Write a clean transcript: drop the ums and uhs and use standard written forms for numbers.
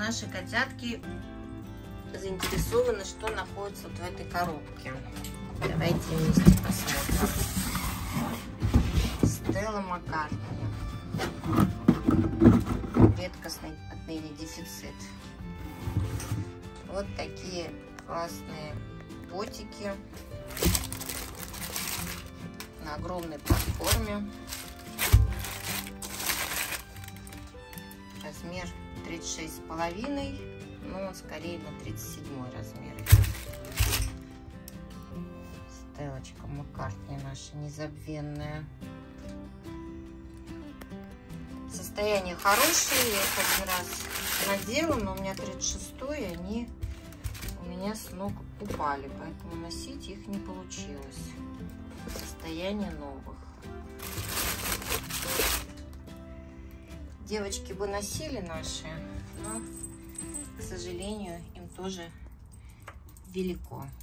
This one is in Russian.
наши котятки заинтересованы, что находится вот в этой коробке. Давайте вместе посмотрим. Стелла Маккартни. Редкостный отныне дефицит. Вот такие классные ботики на огромной платформе. Размер 36,5, но скорее на 37 размер. Стеллочка Маккартни наша незабвенная. Состояние хорошее, я их один раз надела, но у меня 36-й, они у меня с ног упали, поэтому носить их не получилось. Состояние новых. Девочки бы носили наши, но, к сожалению, им тоже велико.